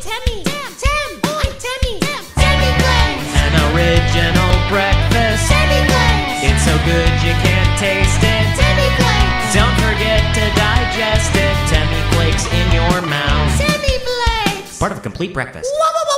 TEMMIE. I'm TEMMIE. TEMMIE Flakes. An original breakfast. TEMMIE Flakes. It's so good you can't taste it. TEMMIE Flakes. Don't forget to digest it. TEMMIE Flakes in your mouth. TEMMIE Flakes. Part of a complete breakfast. Whoa, whoa,